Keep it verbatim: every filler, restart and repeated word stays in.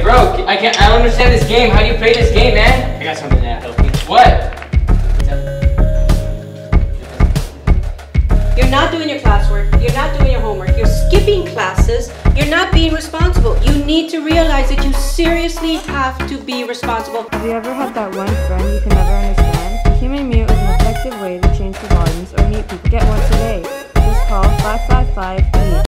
Bro, I can't. I don't understand this game. How do you play this game, man? I got something to help you. What? You're not doing your classwork. You're not doing your homework. You're skipping classes. You're not being responsible. You need to realize that you seriously have to be responsible. Have you ever had that one friend you can never understand? Human mute is an effective way to change the volumes or mute people. Get one today. Just call five five five mute.